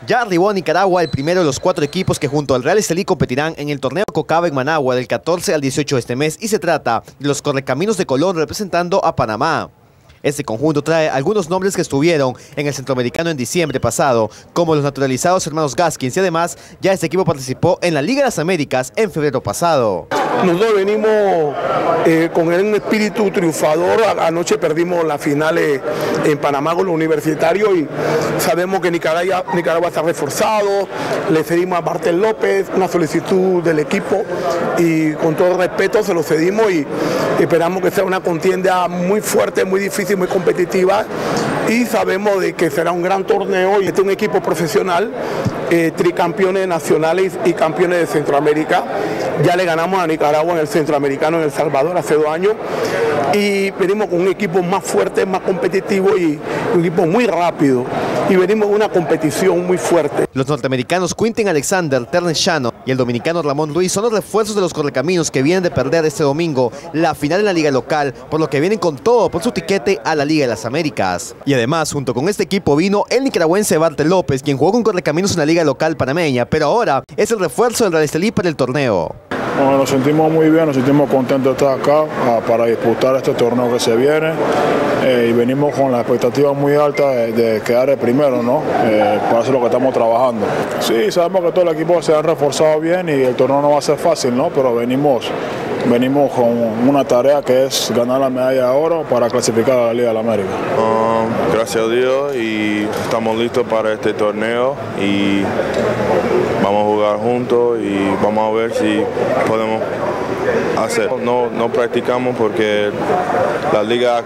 Ya arribó a Nicaragua el primero de los 4 equipos que junto al Real Estelí competirán en el torneo Cocaba en Managua del 14 al 18 de este mes, y se trata de los Correcaminos de Colón representando a Panamá. Este conjunto trae algunos nombres que estuvieron en el Centroamericano en diciembre pasado, como los naturalizados hermanos Gaskins, y además ya este equipo participó en la Liga de las Américas en febrero pasado. Nosotros venimos con un espíritu triunfador. Anoche perdimos las finales en Panamá con los universitarios y sabemos que Nicaragua está reforzado. Le cedimos a Bartel López una solicitud del equipo y con todo respeto se lo cedimos y esperamos que sea una contienda muy fuerte, muy difícil, muy competitiva, y sabemos de que será un gran torneo. Y este es un equipo profesional, tricampeones nacionales y campeones de Centroamérica. Ya le ganamos a Nicaragua en el Centroamericano en El Salvador hace 2 años y venimos con un equipo más fuerte, más competitivo y un equipo muy rápido, y venimos en una competición muy fuerte. Los norteamericanos Quintin Alexander, Terrence Shannon y el dominicano Ramón Luis son los refuerzos de los Correcaminos que vienen de perder este domingo la final en la liga local, por lo que vienen con todo por su tiquete a la Liga de las Américas. Y además, junto con este equipo vino el nicaragüense Bartel López, quien jugó con Correcaminos en la liga local panameña, pero ahora es el refuerzo del Real Estelí para el torneo. Bueno, nos sentimos muy bien, nos sentimos contentos de estar acá para disputar este torneo que se viene, y venimos con la expectativa muy alta de quedar el primero, ¿no? Para eso es lo que estamos trabajando. Sí, sabemos que todo el equipo se ha reforzado bien y el torneo no va a ser fácil, ¿no? Pero venimos con una tarea que es ganar la medalla de oro para clasificar a la Liga de la América. Gracias a Dios, y estamos listos para este torneo y vamos a jugar juntos y vamos a ver si podemos hacer. No practicamos porque la liga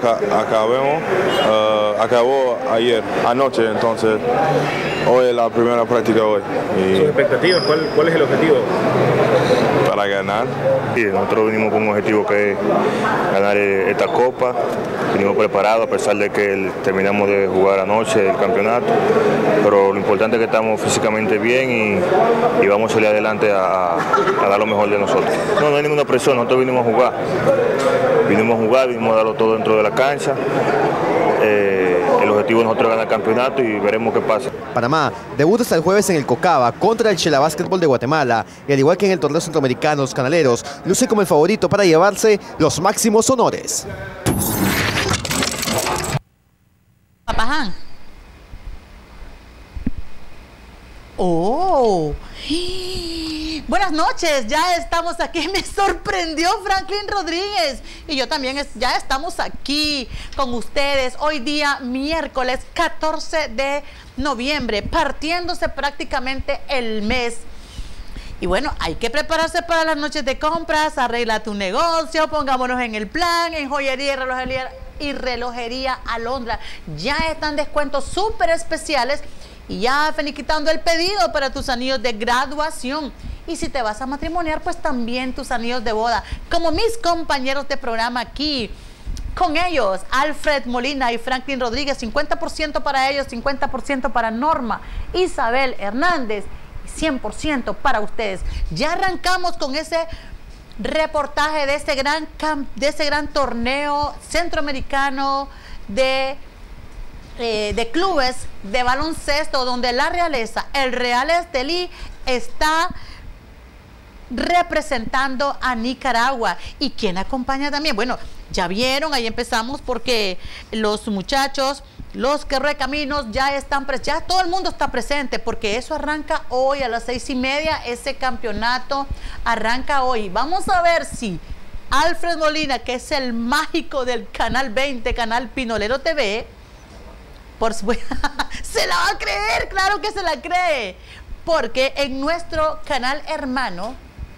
acabó anoche, entonces hoy es la primera práctica hoy. ¿Sus expectativas? ¿Cuál es el objetivo? Para ganar. Sí, nosotros venimos con un objetivo que es ganar esta copa. Venimos preparados a pesar de que terminamos de jugar anoche el campeonato, pero lo importante es que estamos físicamente bien y vamos a salir adelante a dar lo mejor de nosotros. No hay ninguna presión, nosotros vinimos a jugar. Vinimos a darlo todo dentro de la cancha. El objetivo de nosotros es ganar el campeonato y veremos qué pasa. Panamá debuta hasta el jueves en el Cocaba contra el Shela Básquetbol de Guatemala, y al igual que en el torneo centroamericano, los canaleros luce como el favorito para llevarse los máximos honores. Papaján. Oh, buenas noches, ya estamos aquí. Me sorprendió Franklin Rodríguez y yo también ya estamos aquí con ustedes hoy día miércoles 14 de noviembre, partiéndose prácticamente el mes. Y bueno, hay que prepararse para las noches de compras, arregla tu negocio, pongámonos en el plan, en joyería y relojería Alondra. Ya están descuentos súper especiales y ya finiquitando el pedido para tus anillos de graduación. Y si te vas a matrimoniar, pues también tus anillos de boda, como mis compañeros de programa aquí. Con ellos, Alfred Molina y Franklin Rodríguez, 50% para ellos, 50% para Norma Isabel Hernández, 100% para ustedes. Ya arrancamos con ese reportaje de ese gran torneo centroamericano de clubes de baloncesto, donde la realeza, el Real Estelí, está representando a Nicaragua. ¿Y quién acompaña también? Bueno, ya vieron, ahí empezamos porque los muchachos, los Correcaminos ya están ya todo el mundo está presente, porque eso arranca hoy a las 6:30, ese campeonato arranca hoy. Vamos a ver si Alfred Molina, que es el mágico del Canal 20, Canal Pinolero TV, por supuesto, se la va a creer, claro que se la cree, porque en nuestro canal hermano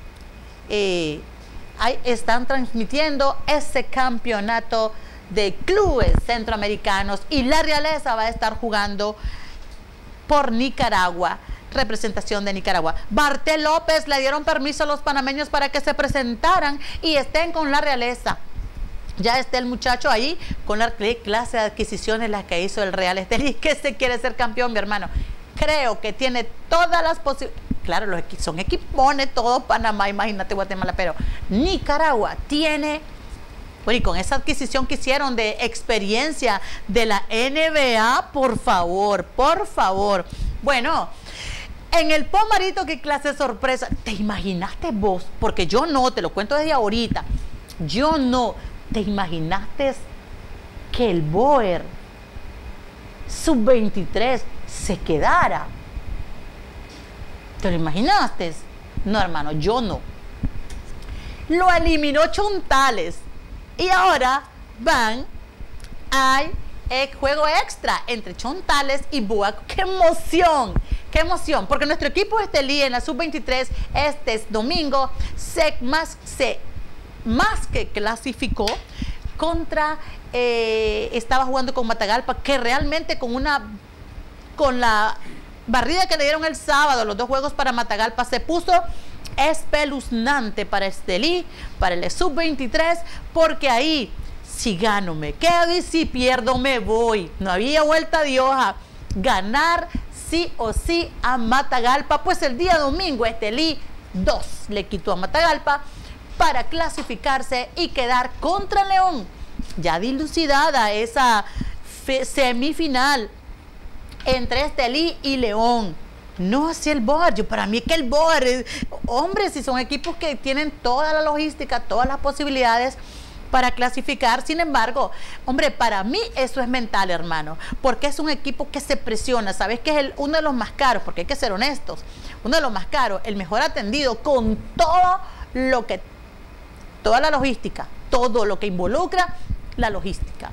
están transmitiendo ese campeonato de clubes centroamericanos y la realeza va a estar jugando por Nicaragua, representación de Nicaragua. Bartel López le dieron permiso a los panameños para que se presentaran y estén con la realeza. Ya está el muchacho ahí con la clase de adquisiciones las que hizo el Real Estelí, que se quiere ser campeón, mi hermano. Creo que tiene todas las posibilidades. Claro, son equipones todo Panamá, imagínate Guatemala, pero Nicaragua tiene Bueno, y con esa adquisición que hicieron de experiencia de la NBA, por favor, por favor. Bueno, En el Pomarito, qué clase de sorpresa. ¿Te imaginaste vos? Porque yo no, te lo cuento desde ahorita. Yo no. ¿Te imaginaste que el Boer sub-23 se quedara? ¿Te lo imaginaste? No, hermano, yo no. Lo eliminó Chontales. Y ahora hay juego extra entre Chontales y Boa. ¡Qué emoción! ¡Qué emoción! Porque nuestro equipo Estelí en la sub-23 este domingo más que clasificó contra, estaba jugando con Matagalpa, que realmente con la barrida que le dieron el sábado, los 2 juegos para Matagalpa, se puso espeluznante para Estelí, para el sub-23, porque ahí, si gano me quedo y si pierdo me voy. No había vuelta de hoja. Ganar sí o sí a Matagalpa, pues el día domingo Estelí 2 le quitó a Matagalpa para clasificarse y quedar contra León. Ya dilucidada esa semifinal entre Estelí y León. No así el Boer. Para mí que el Boer, hombre, si son equipos que tienen toda la logística, todas las posibilidades para clasificar. Sin embargo, hombre, para mí eso es mental, hermano, porque es un equipo que se presiona. ¿Sabes que es uno de los más caros? Porque hay que ser honestos. Uno de los más caros, el mejor atendido, con toda la logística, todo lo que involucra la logística.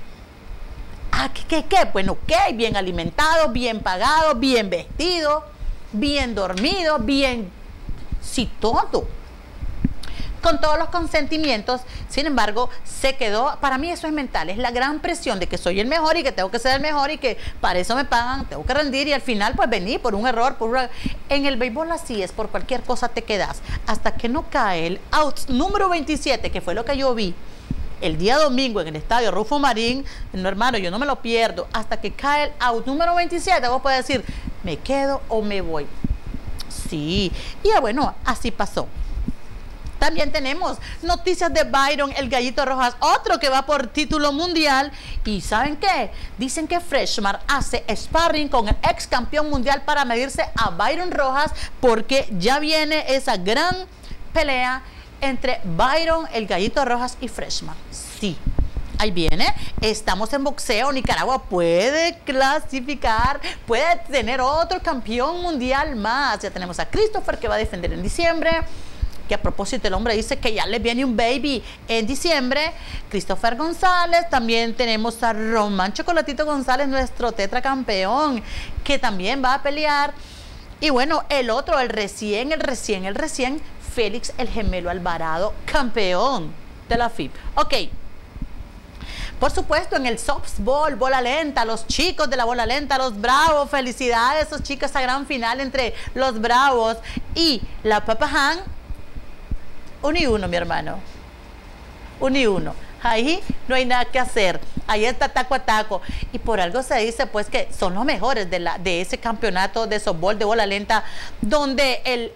¿Qué? Bueno, ¿qué? Bien alimentado, bien pagado, bien vestido, bien dormido, bien... Sí, todo. Con todos los consentimientos. Sin embargo, se quedó... Para mí eso es mental. Es la gran presión de que soy el mejor y que tengo que ser el mejor y que para eso me pagan, tengo que rendir y al final pues vení por un error. En el béisbol así es, por cualquier cosa te quedas. Hasta que no cae el out número 27, que fue lo que yo vi el día domingo en el estadio Rufo Marín. No, hermano, yo no me lo pierdo. Hasta que cae el out número 27, vos puedes decir, me quedo o me voy. Sí, y bueno, así pasó. También tenemos noticias de Byron, el Gallito Rojas, otro que va por título mundial. ¿Y saben qué? Dicen que Freshman hace sparring con el ex campeón mundial para medirse a Byron Rojas, porque ya viene esa gran pelea entre Byron, el Gallito Rojas y Freshman. Sí, ahí viene. Estamos en boxeo. Nicaragua puede clasificar, puede tener otro campeón mundial más. Ya tenemos a Christopher, que va a defender en diciembre, que a propósito el hombre dice que ya le viene un baby en diciembre. Christopher González. También tenemos a Román Chocolatito González, nuestro tetracampeón, que también va a pelear. Y bueno, el otro, el recién Félix el Gemelo Alvarado, campeón de la FIP. Ok. Por supuesto, en el softball, bola lenta, los chicos de la bola lenta, los Bravos, felicidades a esos chicos, esa gran final entre los Bravos y la Papaján. 1-1, mi hermano. 1-1. Ahí no hay nada que hacer. Ahí está taco a taco. Y por algo se dice pues que son los mejores de ese campeonato de softball de bola lenta, donde el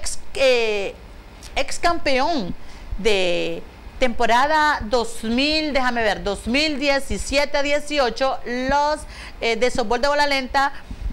ex campeón de temporada 2017 a 18, los de softball de bola lenta,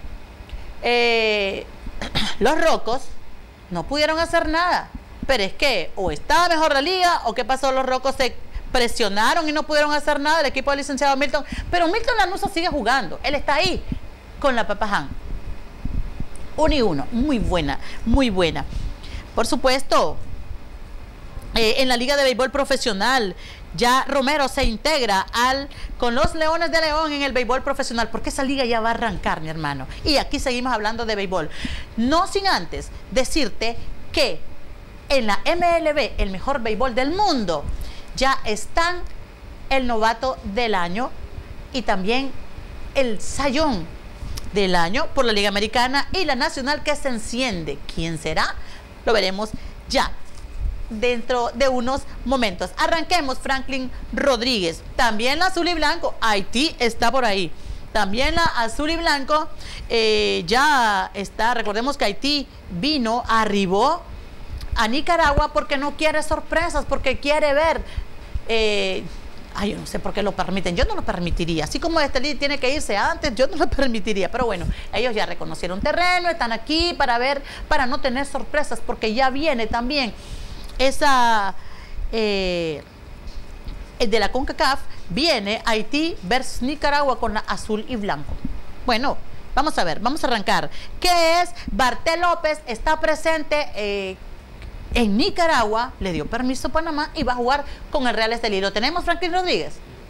los Rocos, no pudieron hacer nada. Pero es que o estaba mejor la liga o qué pasó, los Rocos se presionaron y no pudieron hacer nada, el equipo del licenciado Milton. Pero Milton Lanuza sigue jugando, él está ahí con la Papaján. 1-1, muy buena, muy buena. Por supuesto, en la Liga de Béisbol Profesional, ya Romero se integra con los Leones de León en el béisbol profesional, porque esa liga ya va a arrancar, mi hermano. Y aquí seguimos hablando de béisbol. No sin antes decirte que en la MLB, el mejor béisbol del mundo, ya están el novato del año y también el sayón del año por la Liga Americana y la Nacional, que se enciende. ¿Quién será? Lo veremos ya dentro de unos momentos. Arranquemos. Franklin Rodríguez. También la azul y blanco. Haití está por ahí. También la azul y blanco ya está. Recordemos que Haití arribó a Nicaragua porque no quiere sorpresas, porque quiere ver Ay, yo no sé por qué lo permiten, yo no lo permitiría. Así como Estelí tiene que irse antes, yo no lo permitiría. Pero bueno, ellos ya reconocieron terreno, están aquí para ver, para no tener sorpresas, porque ya viene también esa de la CONCACAF, viene Haití versus Nicaragua con la azul y blanco. Bueno, vamos a ver, vamos a arrancar. ¿Qué es? Bartel López está presente en Nicaragua, le dio permiso a Panamá y va a jugar con el Real Estelí. ¿Lo tenemos, Franklin Rodríguez?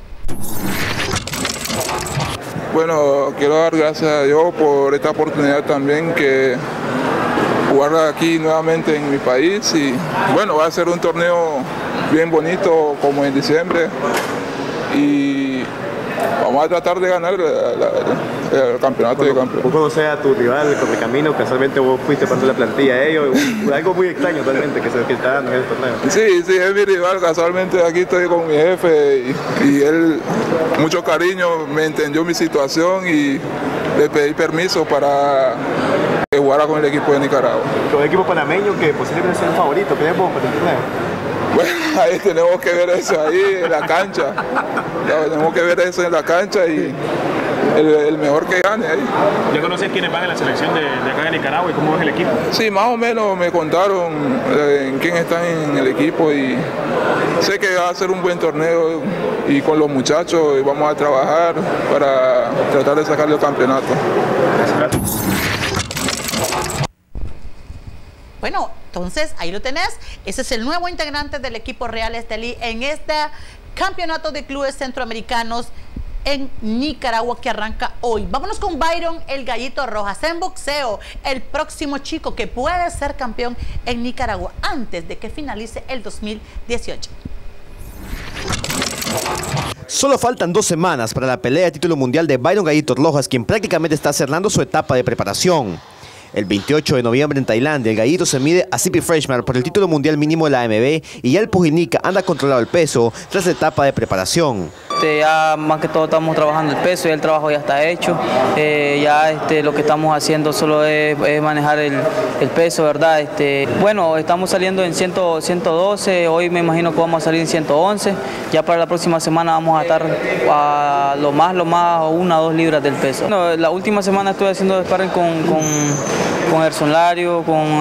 Bueno, quiero dar gracias a Dios por esta oportunidad también, que jugar aquí nuevamente en mi país, y bueno, va a ser un torneo bien bonito como en diciembre, y vamos a tratar de ganar el campeonato de campeones. ¿Vos conocés a tu rival, el Correcaminos? Casualmente vos fuiste parte de la plantilla de ellos, algo muy extraño realmente que está dando en el torneo. Sí, es mi rival, casualmente aquí estoy con mi jefe y él, mucho cariño, me entendió mi situación y le pedí permiso para que jugara con el equipo de Nicaragua. Con el equipo panameño que posiblemente sea el favorito, ¿tenemos para el torneo? Bueno, ahí tenemos que ver eso ahí en la cancha. Tenemos que ver eso en la cancha y el mejor que gane ahí. ¿Ya conoces quiénes van en la selección de acá de Nicaragua y cómo ves el equipo? Sí, más o menos me contaron en quién están en el equipo y sé que va a ser un buen torneo, y con los muchachos vamos a trabajar para tratar de sacarle el campeonato. Bueno, entonces ahí lo tenés. Ese es el nuevo integrante del equipo Real Estelí en este campeonato de clubes centroamericanos en Nicaragua que arranca hoy. Vámonos con Byron el Gallito Rojas en boxeo, el próximo chico que puede ser campeón en Nicaragua antes de que finalice el 2018. Solo faltan 2 semanas para la pelea de título mundial de Byron Gallito Rojas, quien prácticamente está cerrando su etapa de preparación. El 28 de noviembre en Tailandia, el Gallito se mide a Zipi Freshman por el título mundial mínimo de la AMB, y ya el Pujinica anda controlado el peso tras la etapa de preparación. Ya más que todo estamos trabajando el peso, ya el trabajo ya está hecho, lo que estamos haciendo solo es manejar el peso, ¿verdad? Bueno, estamos saliendo en 112, hoy me imagino que vamos a salir en 111, ya para la próxima semana vamos a estar a lo más 1 o 2 libras del peso. Bueno, la última semana estuve haciendo sparring con Erson Lario, con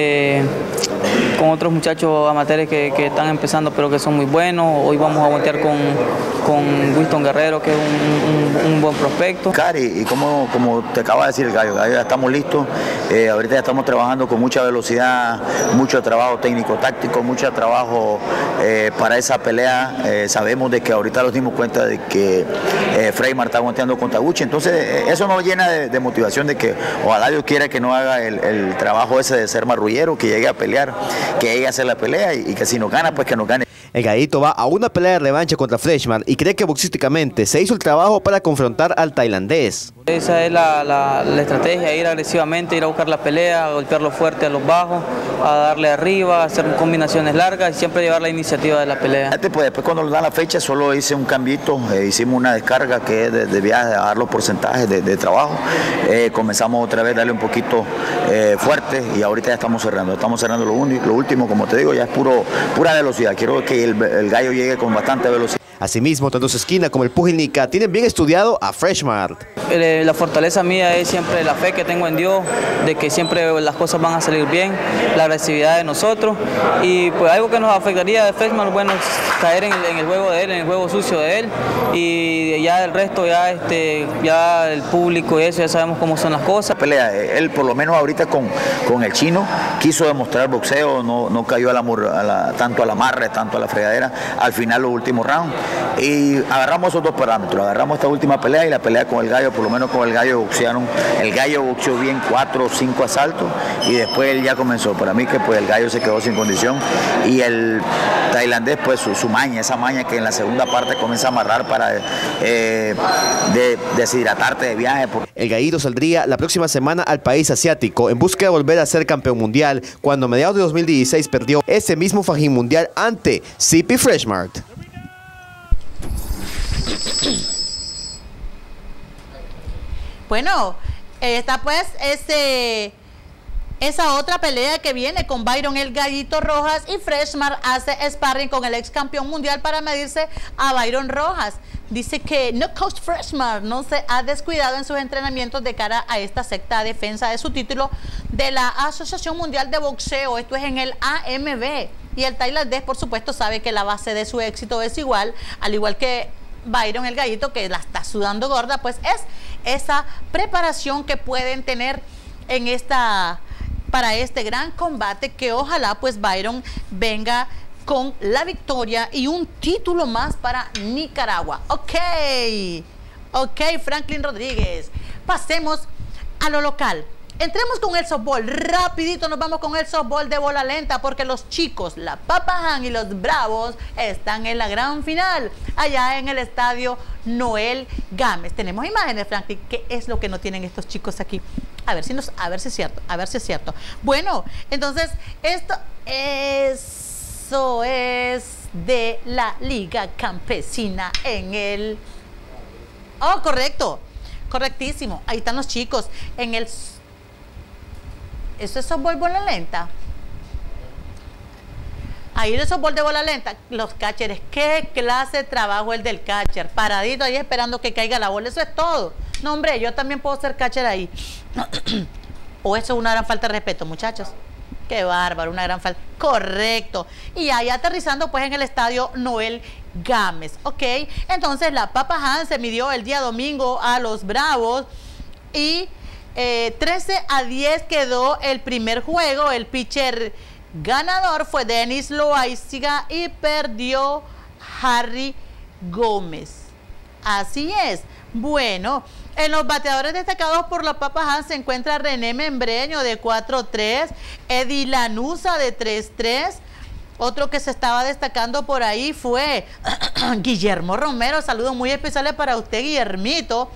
otros muchachos amateurs que están empezando pero que son muy buenos. Hoy vamos a voltear con Winston Guerrero, que es un buen prospecto. Cari, y como te acaba de decir el Gallo, ya estamos listos, ahorita ya estamos trabajando con mucha velocidad, mucho trabajo técnico-táctico, mucho trabajo para esa pelea. Sabemos de que ahorita nos dimos cuenta de que Freymar está volteando con Taguchi, entonces eso nos llena de motivación de que ojalá Dios quiera que no haga el trabajo ese de ser marrullero, que llegue a pelear, que llegue a hacer la pelea y que si nos gana, pues que nos gane. El Gallito va a una pelea de revancha contra Freshman y cree que boxísticamente se hizo el trabajo para confrontar al tailandés. Esa es la estrategia, ir agresivamente, ir a buscar la pelea, a golpearlo fuerte a los bajos, a darle arriba, a hacer combinaciones largas y siempre llevar la iniciativa de la pelea. Después cuando nos dan la fecha solo hice un cambito, hicimos una descarga que es de viaje, a dar los porcentajes de trabajo. Comenzamos otra vez a darle un poquito fuerte y ahorita ya estamos cerrando lo último, como te digo, ya es pura velocidad. Quiero que el gallo llegue con bastante velocidad. Asimismo, tanto su esquina como el Pujinica tienen bien estudiado a Freshman. La fortaleza mía es siempre la fe que tengo en Dios, de que siempre las cosas van a salir bien, la agresividad de nosotros, y pues algo que nos afectaría de Freshman, bueno, es caer en el juego de él, en el juego sucio de él, y ya el resto, ya el público y eso, ya sabemos cómo son las cosas. Pelea, él por lo menos ahorita con el chino quiso demostrar boxeo, no cayó tanto al amarre, tanto a la fregadera, al final los últimos rounds. Y agarramos esos 2 parámetros, agarramos esta última pelea y la pelea con el gallo, por lo menos con el gallo boxearon. El gallo boxeó bien 4 o 5 asaltos y después él ya comenzó. Para mí que pues el gallo se quedó sin condición y el tailandés pues su maña, esa maña que en la segunda parte comienza a amarrar para deshidratarte de viaje. El Gallito saldría la próxima semana al país asiático en busca de volver a ser campeón mundial, cuando a mediados de 2016 perdió ese mismo fajín mundial ante Zipi Freshman. Bueno, está pues esa otra pelea que viene con Byron el Gallito Rojas, y Freshman hace sparring con el ex campeón mundial para medirse a Byron Rojas. Dice que no, coach Freshman no se ha descuidado en sus entrenamientos de cara a esta sexta defensa de su título de la Asociación Mundial de Boxeo. Esto es en el AMB. Y el tailandés, por supuesto, sabe que la base de su éxito es igual, al igual que Byron el Gallito, que la está sudando gorda, pues es esa preparación que pueden tener en para este gran combate, que ojalá pues Byron venga con la victoria y un título más para Nicaragua. Ok, Franklin Rodríguez. Pasemos a lo local. Entremos con el softball. Rapidito nos vamos con el softball de bola lenta, porque los chicos, la Papa Han y los Bravos, están en la gran final, allá en el estadio Noel Gámez. Tenemos imágenes, Franklin. ¿Qué es lo que no tienen estos chicos aquí? A ver si es cierto. Bueno, entonces, eso es de la Liga Campesina en el... Oh, correcto. Correctísimo. Ahí están los chicos en el... ¿Eso es softball bola lenta? Ahí el softball de bola lenta. Los catchers, qué clase de trabajo el del catcher. Paradito ahí esperando que caiga la bola. Eso es todo. No, hombre, yo también puedo ser catcher ahí. O eso es una gran falta de respeto, muchachos. Qué bárbaro, una gran falta. Correcto. Y ahí aterrizando pues en el estadio Noel Gámez. Ok, entonces la Papa Han se midió el día domingo a los Bravos y 13-10 quedó el primer juego. El pitcher ganador fue Denis Loaiziga y perdió Harry Gómez. Así es. Bueno, en los bateadores destacados por la Papa Han se encuentra René Membreño de 4-3, Eddie Lanuza de 3-3. Otro que se estaba destacando por ahí fue Guillermo Romero. Saludos muy especiales para usted, Guillermito,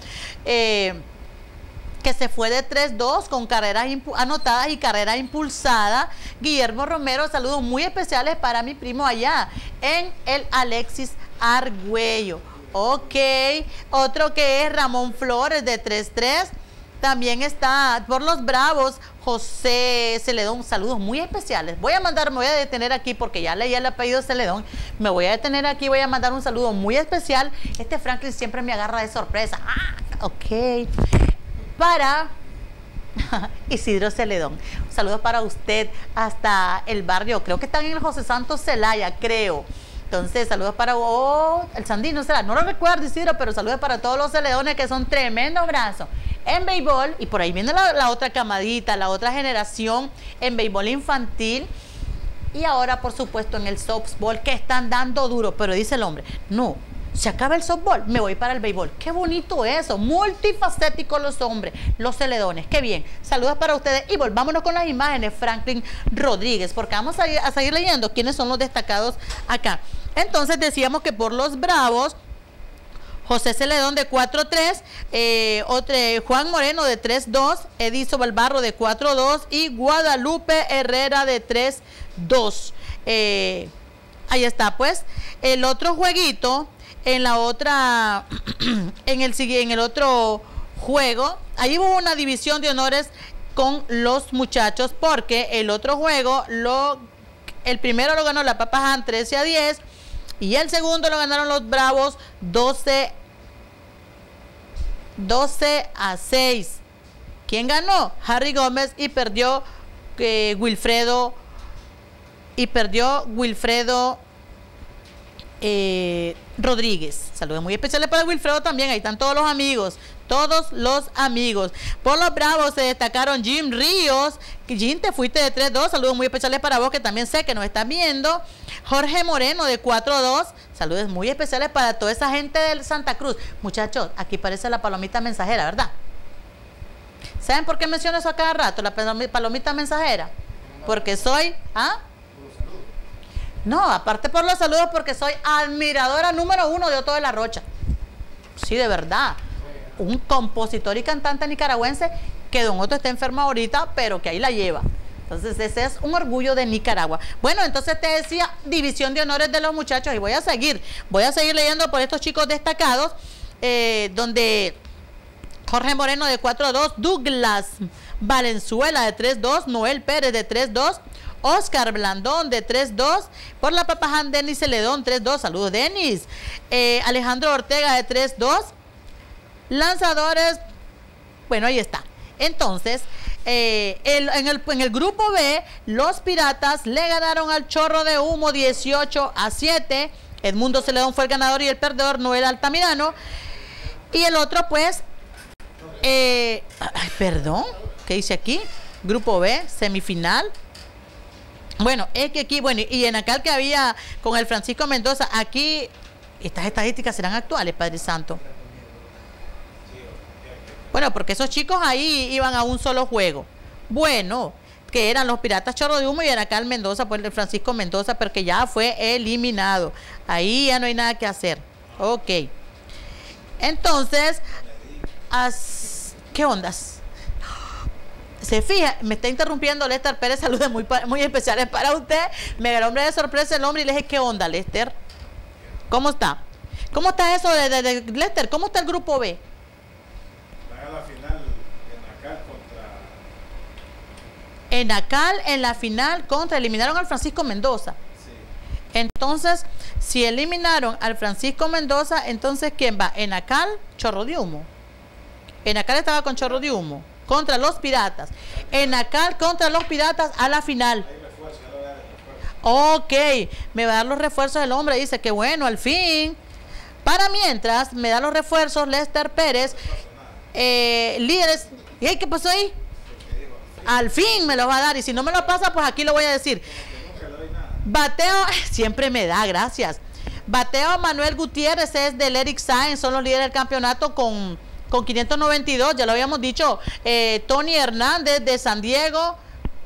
que se fue de 3-2 con carreras anotadas y carrera impulsada. Guillermo Romero, saludos muy especiales para mi primo allá en el Alexis Argüello. Ok, otro que es Ramón Flores de 3-3. También está por los Bravos José Celedón, saludos muy especiales. Me voy a detener aquí porque ya leí el apellido Celedón. Me voy a detener aquí, voy a mandar un saludo muy especial. Este Franklin siempre me agarra de sorpresa. Ok. Para Isidro Celedón. Saludos para usted hasta el barrio, creo que están en el José Santos Celaya, creo. Entonces, saludos para el Sandino, no lo recuerdo, Isidro, pero saludos para todos los celedones que son tremendos brazos en béisbol. Y por ahí viene la otra camadita, la otra generación en béisbol infantil. Y ahora, por supuesto, en el softball, que están dando duro. Pero dice el hombre, no, se acaba el softball, me voy para el béisbol. Qué bonito eso, multifacéticos los hombres, los celedones, qué bien. Saludos para ustedes y volvámonos con las imágenes, Franklin Rodríguez, porque vamos a seguir leyendo quiénes son los destacados acá. Entonces decíamos que por los Bravos, José Celedón de 4-3, Juan Moreno de 3-2, Ediso Balbarro de 4-2 y Guadalupe Herrera de 3-2. Ahí está pues el otro jueguito. En la otra, en el otro juego, ahí hubo una división de honores con los muchachos, porque el otro juego, el primero lo ganó la Papa Han 13-10 y el segundo lo ganaron los Bravos 12-6. ¿Quién ganó? Harry Gómez, y perdió Wilfredo Rodríguez. Saludos muy especiales para Wilfredo también. Ahí están todos los amigos. Por los Bravos se destacaron Jim Ríos. Jim, te fuiste de 3-2. Saludos muy especiales para vos, que también sé que nos están viendo. Jorge Moreno de 4-2. Saludos muy especiales para toda esa gente de Santa Cruz. Muchachos, aquí parece la palomita mensajera, ¿verdad? ¿Saben por qué menciono eso a cada rato? La palomita mensajera. Porque soy... No, aparte por los saludos, porque soy admiradora número 1 de Otto de la Rocha. Sí, de verdad. Un compositor y cantante nicaragüense que don Otto está enfermo ahorita, pero que ahí la lleva. Entonces ese es un orgullo de Nicaragua. Bueno, entonces te decía, división de honores de los muchachos, y voy a seguir leyendo por estos chicos destacados, donde Jorge Moreno de 4-2, Douglas Valenzuela de 3-2, Noel Pérez de 3-2, Oscar Blandón de 3-2, por la Papaján Denis Celedón 3-2, saludos Denis, Alejandro Ortega de 3-2, lanzadores, bueno, ahí está. Entonces, en el grupo B, los Piratas le ganaron al Chorro de Humo 18-7, Edmundo Celedón fue el ganador y el perdedor Noel Altamirano, y el otro pues, perdón, ¿qué dice aquí? Grupo B, semifinal. Bueno, es que aquí, bueno, y en acá que había con el Francisco Mendoza, aquí, estas estadísticas serán actuales, Padre Santo. Bueno, porque esos chicos ahí iban a un solo juego. Bueno, que eran los Piratas Chorro de Humo y en acá el Mendoza, pues el Francisco Mendoza, pero que ya fue eliminado. Ahí ya no hay nada que hacer. Ok. Entonces, ¿qué ondas? Se fija, me está interrumpiendo Lester Pérez, saludos muy especiales para usted. Me agarró hombre de sorpresa el hombre y le dije, ¿qué onda, Lester? ¿Cómo está? ¿Cómo está eso de Lester? ¿Cómo está el grupo B? La final Enacal en la final eliminaron al Francisco Mendoza. Sí. Entonces, si eliminaron al Francisco Mendoza, entonces ¿quién va? Enacal, Chorro de Humo. Enacal estaba con Chorro de Humo contra los Piratas. Enacal contra los Piratas a la final. Ok, me va a dar los refuerzos el hombre, dice que bueno, al fin. Para mientras, me da los refuerzos Lester Pérez, líderes. ¿Y qué pasó ahí? Al fin me los va a dar, y si no me lo pasa, pues aquí lo voy a decir. Bateo, siempre me da, gracias. Bateo Manuel Gutiérrez es del Eric Sáenz, son los líderes del campeonato con 592, ya lo habíamos dicho. Tony Hernández de San Diego,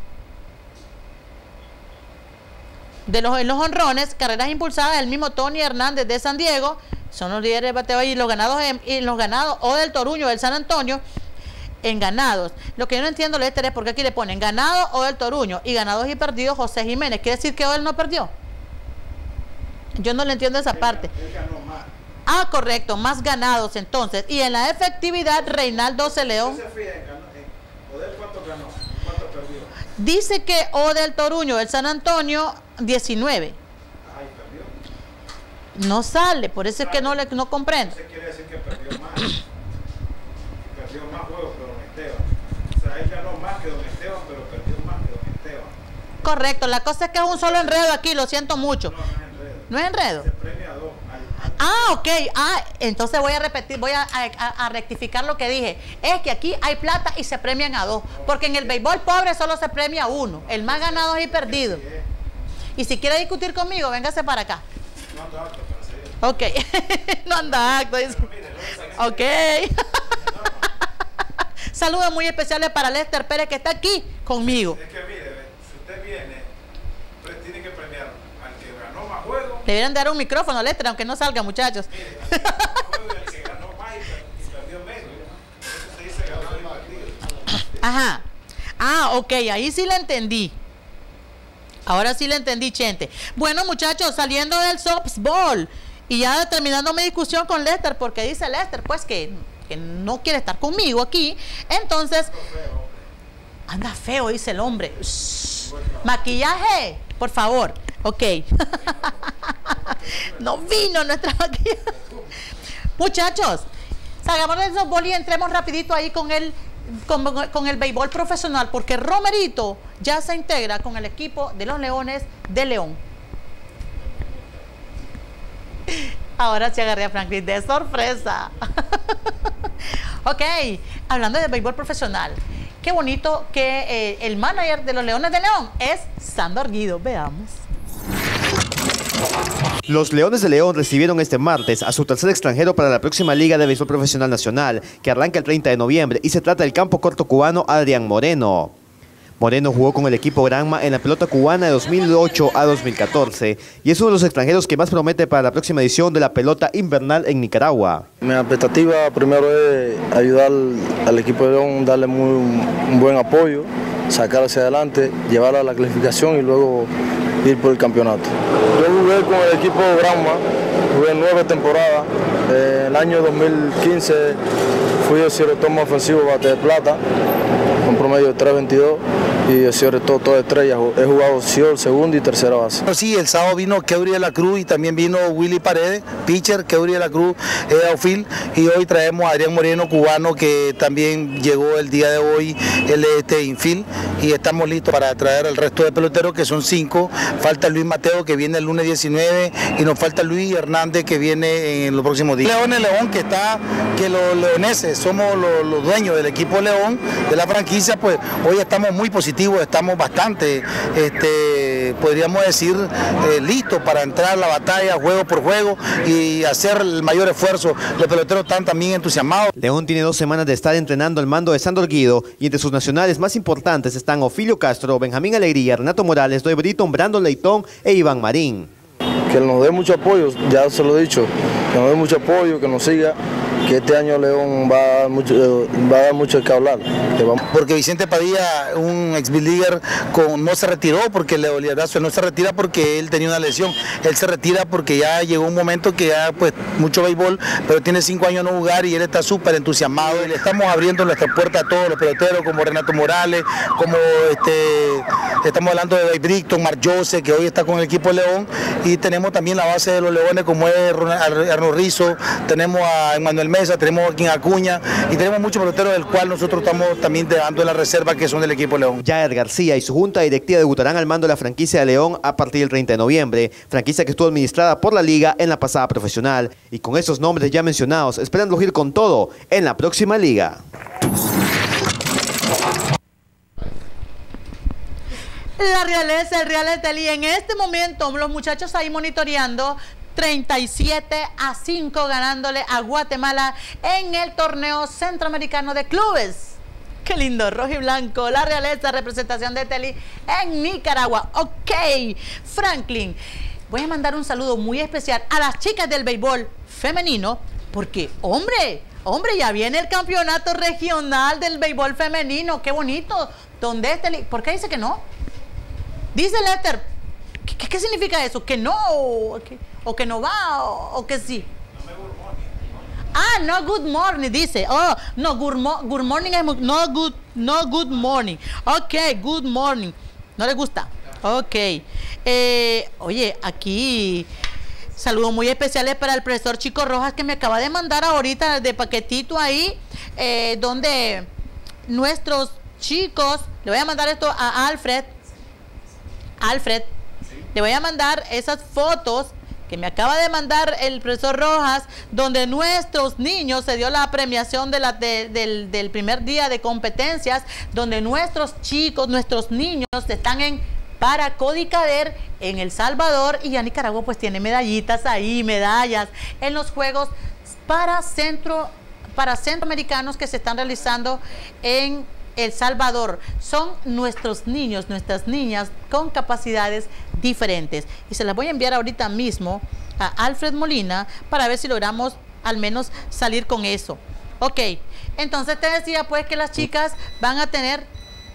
en los honrones, carreras impulsadas, el mismo Tony Hernández de San Diego, son los líderes de bateo y los ganados Odel Toruño del San Antonio. En ganados, lo que yo no entiendo, Lester, es porque aquí le ponen ganado Odel Toruño y ganados y perdidos José Jiménez. ¿Quiere decir que Odel no perdió? Yo no le entiendo esa parte. Él ganó más. Ah, correcto, más ganados entonces. Y en la efectividad, Reinaldo Celedón. ¿Odel cuánto ganó? ¿Cuánto perdió? Dice que Odel Toruño del San Antonio, 19. Ahí perdió. No sale, por eso es que no comprendo. Eso quiere decir que perdió más. Perdió más juegos que Don Esteban. O sea, él ganó más que Don Esteban, pero perdió más que Don Esteban. Correcto, la cosa es que es un solo enredo aquí, lo siento mucho. No es enredo. Se premia a dos. Ah, ok. Entonces voy a repetir, voy a rectificar lo que dije. Es que aquí hay plata y se premian a dos. Porque en el béisbol pobre solo se premia a uno. El más ganado y perdido. Y si quiere discutir conmigo, véngase para acá. No ando acto para seguir. Ok. No anda acto. Ok. Saludos muy especiales para Lester Pérez, que está aquí conmigo. Es que mire, si usted viene, entonces tiene que premiar al que ganó más juegos. Deberían dar un micrófono, Lester, aunque no salga, muchachos. Mire, al que ganó más juegos y al que ganó más y perdió menos. Eso se dice ganado y perdido. Ajá. Ok, ahí sí la entendí. Ahora sí la entendí, Chente. Bueno, muchachos, saliendo del softball y ya terminando mi discusión con Lester, porque dice Lester, pues que no quiere estar conmigo aquí. Entonces, anda feo, dice el hombre. Shh. Maquillaje, por favor. Ok. No vino nuestra maquillaje. Muchachos, salgamos del softball y entremos rapidito ahí con el béisbol profesional, porque Romerito ya se integra con el equipo de los Leones de León. Ahora se agarré a Franklin de sorpresa. Ok, hablando de béisbol profesional, qué bonito que el manager de los Leones de León es Sandor Guido. Veamos. Los Leones de León recibieron este martes a su tercer extranjero para la próxima Liga de Béisbol Profesional Nacional, que arranca el 30 de noviembre, y se trata del campo corto cubano Adrián Moreno. Moreno jugó con el equipo Granma en la pelota cubana de 2008 a 2014 y es uno de los extranjeros que más promete para la próxima edición de la pelota invernal en Nicaragua. Mi expectativa primero es ayudar al equipo de León, darle un buen apoyo, sacar hacia adelante, llevarlo a la clasificación y luego ir por el campeonato. Yo jugué con el equipo Granma, jugué 9 temporadas. En el año 2015 fui el cirotomo ofensivo bate de plata. un promedio de 3.22 y sobre todo estrellas. He jugado short, segunda y tercera base. Sí, el sábado vino Keuri de la Cruz y también vino Willy Paredes, pitcher, Keuri de la Cruz, outfield, y hoy traemos a Adrián Moreno, cubano, que también llegó el día de hoy, él es infield, y estamos listos para traer al resto de peloteros, que son 5. Falta Luis Mateo, que viene el lunes 19, y nos falta Luis Hernández, que viene en los próximos días. León, que los leoneses somos los dueños del equipo León, de la franquicia, pues hoy estamos muy positivos, estamos bastante, podríamos decir, listos para entrar a la batalla juego por juego y hacer el mayor esfuerzo. Los peloteros están también entusiasmados. León tiene 2 semanas de estar entrenando al mando de Sandor Guido, y entre sus nacionales más importantes están Ofilio Castro, Benjamín Alegría, Renato Morales, Doy Britton, Brandon Leitón e Iván Marín. Que nos dé mucho apoyo, ya se lo he dicho, que nos dé mucho apoyo, que nos siga, que este año León va a dar mucho que hablar. Porque Vicente Padilla, un ex big leaguer, no se retiró porque le dolía el brazo, no se retira porque él tenía una lesión, él se retira porque ya llegó un momento que ya pues mucho béisbol, pero tiene 5 años no jugar y él está súper entusiasmado, y le estamos abriendo nuestra puerta a todos los peloteros como Renato Morales, como estamos hablando de Doy Britton, Mark Joseph, que hoy está con el equipo de León, y tenemos también la base de los Leones como es Arnold Rizzo, tenemos a Emmanuel Mesa, tenemos a Joaquín Acuña, y tenemos muchos peloteros del cual nosotros estamos también dando la reserva, que son del equipo León. Jair García y su junta directiva debutarán al mando de la franquicia de León a partir del 30 de noviembre, franquicia que estuvo administrada por la liga en la pasada profesional, y con esos nombres ya mencionados esperan lucir con todo en la próxima liga. La realeza, el Real Estelí, en este momento los muchachos ahí monitoreando, 37-5 ganándole a Guatemala en el torneo centroamericano de clubes. Qué lindo, rojo y blanco, la realeza, representación de Estelí en Nicaragua. Ok, Franklin, voy a mandar un saludo muy especial a las chicas del béisbol femenino, porque hombre, ya viene el campeonato regional del béisbol femenino, qué bonito, donde Estelí, ¿por qué dice que no? Dice Lester, ¿qué significa eso? ¿Que no? ¿O que no va? ¿O que sí? Ah, no good morning, dice. Oh, no, good morning es no good morning. Ok, good morning. ¿No le gusta? Ok. Oye, aquí saludos muy especiales para el profesor Chico Rojas, que me acaba de mandar ahorita de paquetito ahí, donde nuestros chicos, le voy a mandar esto a Alfred, le voy a mandar esas fotos que me acaba de mandar el profesor Rojas, donde nuestros niños se dio la premiación del primer día de competencias, donde nuestros chicos, nuestros niños están en Paracodicader en El Salvador, y ya Nicaragua pues tiene medallitas ahí, medallas en los juegos para centroamericanos que se están realizando en El Salvador. Son nuestros niños, nuestras niñas con capacidades diferentes, y se las voy a enviar ahorita mismo a Alfred Molina para ver si logramos al menos salir con eso. Ok, entonces te decía pues que las chicas van a tener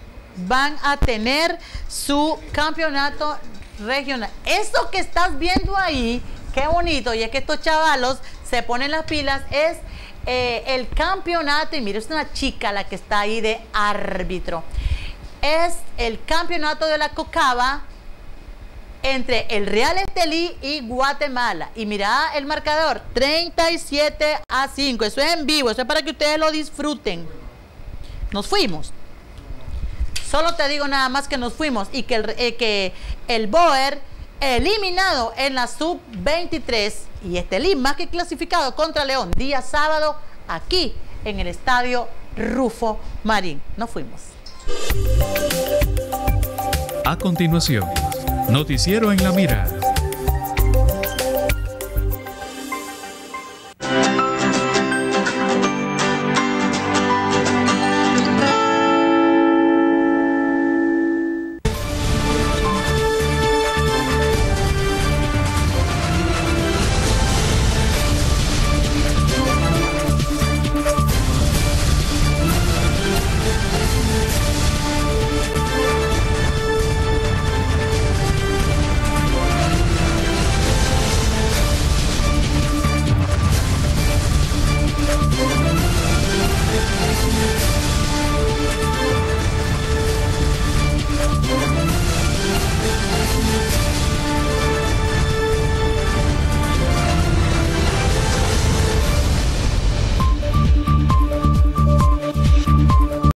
su campeonato regional. Eso que estás viendo ahí, qué bonito, y es que estos chavalos se ponen las pilas, es el campeonato, y mire, es una chica la que está ahí de árbitro, es el campeonato de la Cocaba entre el Real Estelí y Guatemala, y mira el marcador, 37-5, eso es en vivo, eso es para que ustedes lo disfruten. Nos fuimos, solo te digo nada más que nos fuimos, y que el Boer eliminado en la sub-23 y Estelí más que clasificado contra León día sábado aquí en el estadio Rufo Marín. Nos fuimos. A continuación, noticiero en la mira.